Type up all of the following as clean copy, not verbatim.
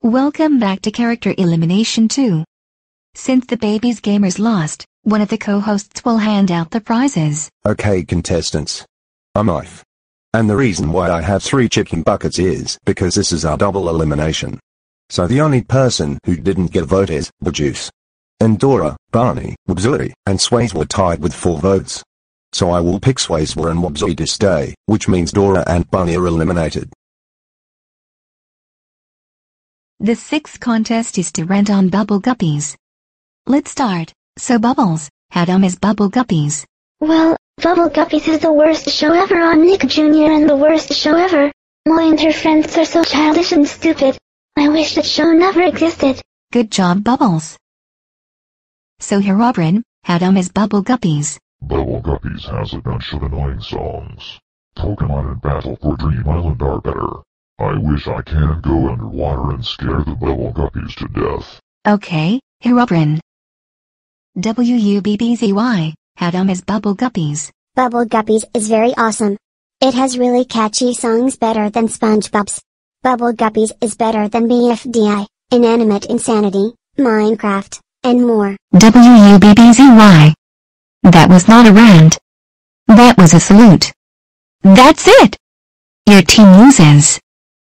Welcome back to Character Elimination 2. Since the Babies Gamers lost, one of the co-hosts will hand out the prizes. Okay contestants. I'm off. And the reason why I have 3 chicken buckets is because this is our double elimination. So the only person who didn't get a vote is Juice. And Dora, Barney, Wabzui, and Sways were tied with 4 votes. So I will pick Swayswa and Wabzui to stay, which means Dora and Barney are eliminated. The 6th contest is to rent on Bubble Guppies. Let's start. So Bubbles, how dumb is Bubble Guppies? Well, Bubble Guppies is the worst show ever on Nick Jr. and the worst show ever. Molly and her friends are so childish and stupid. I wish that show never existed. Good job, Bubbles. So Herobrine, how dumb is Bubble Guppies? Bubble Guppies has a bunch of annoying songs. Pokemon and Battle for Dream Island are better. I wish I can go underwater and scare the Bubble Guppies to death. Okay, Herobrine. WUBBZY, how dumb is Bubble Guppies? Bubble Guppies is very awesome. It has really catchy songs better than SpongeBob's. Bubble Guppies is better than BFDI, Inanimate Insanity, Minecraft, and more. WUBBZY. That was not a rant. That was a salute. That's it! Your team loses.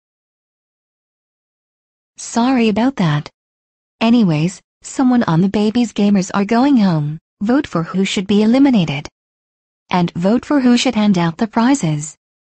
Sorry about that. Anyways, someone on the Babies Gamers are going home. Vote for who should be eliminated. And vote for who should hand out the prizes.